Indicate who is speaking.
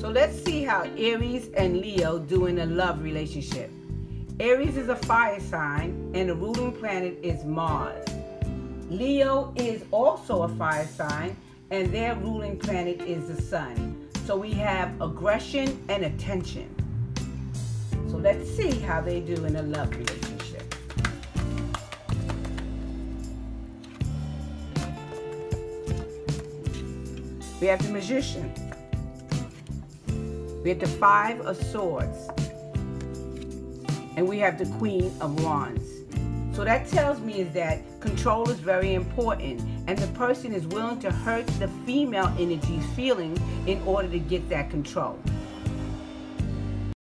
Speaker 1: So let's see how Aries and Leo do in a love relationship. Aries is a fire sign and the ruling planet is Mars. Leo is also a fire sign and their ruling planet is the Sun. So we have aggression and attention. So let's see how they do in a love relationship. We have the Magician. We have the Five of Swords. And we have the Queen of Wands. So that tells me is that control is very important and the person is willing to hurt the female energy's feeling in order to get that control.